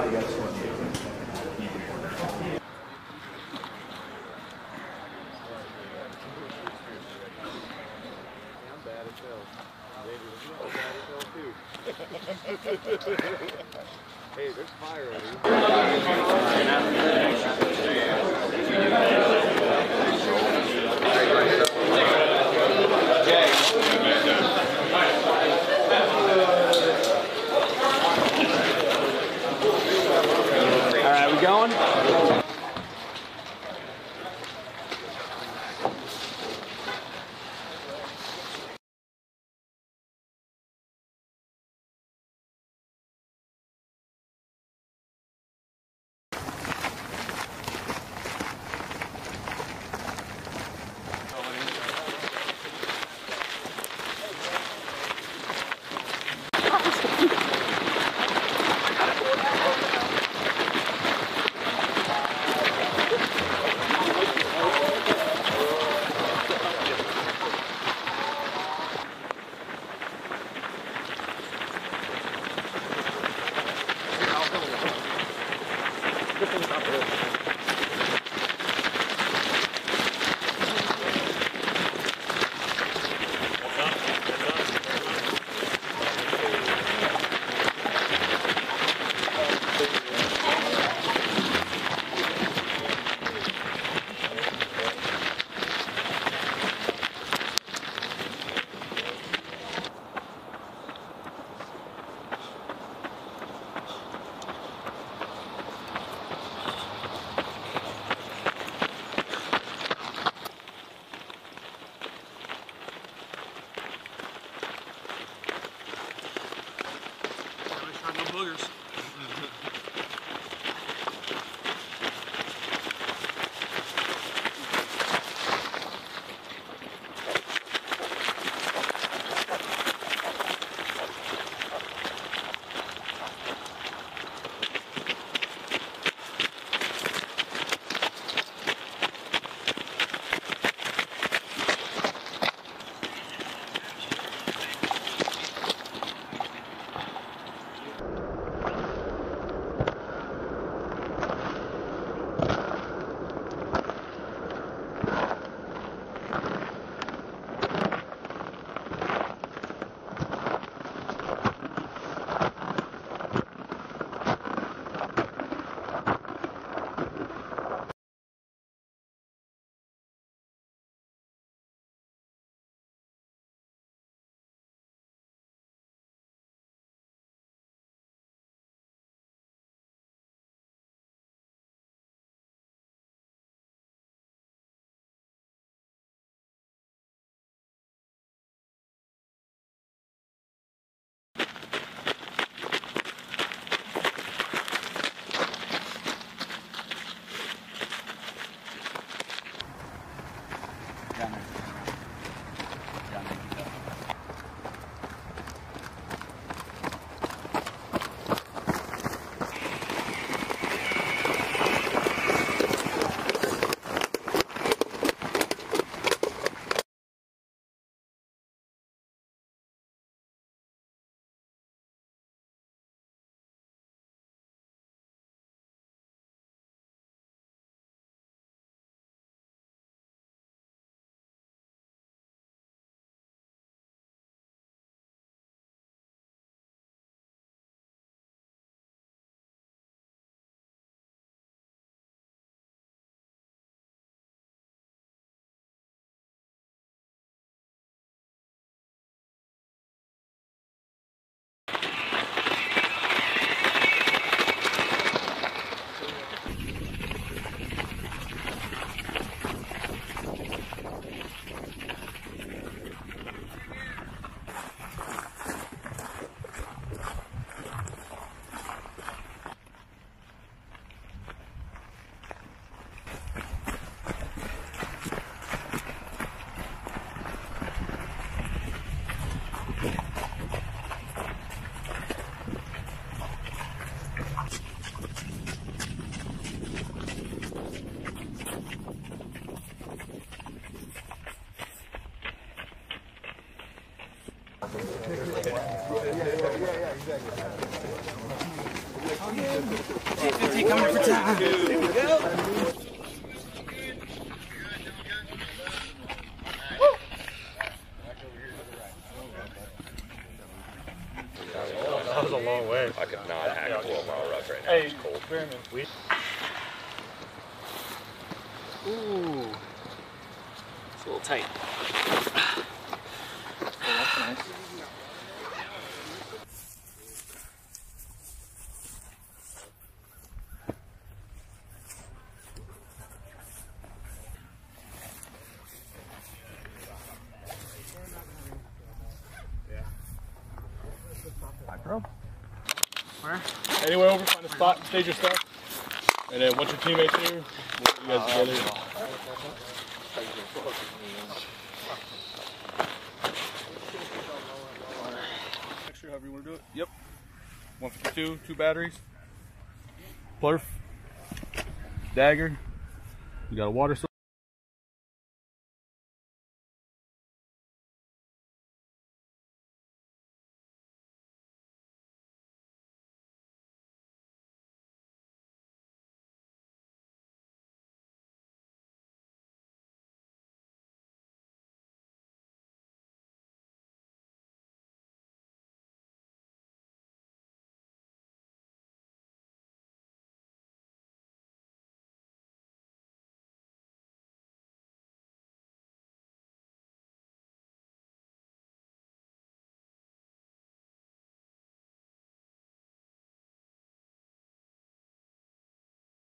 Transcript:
Hey, there's fire over here. All right, we going? Boogers. T50 coming for time. Here we go. That was a long way. I could not hack a 12-mile ruck right now. Hey, it's cold. Airmen. Ooh. It's a little tight. Oh, that's nice. Bro. Where? Anywhere over, find a spot, stage your stuff. And then once your teammates here, we'll get you guys together. Extra, however you want to do it. Yep. 152, 2 batteries. Plurf. Dagger. We got a water source.